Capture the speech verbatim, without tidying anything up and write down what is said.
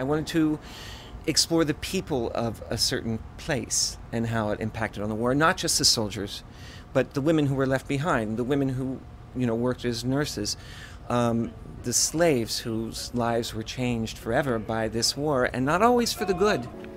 I wanted to explore the people of a certain place and how it impacted on the war, not just the soldiers, but the women who were left behind, the women who, you know, worked as nurses, um, the slaves whose lives were changed forever by this war, and not always for the good.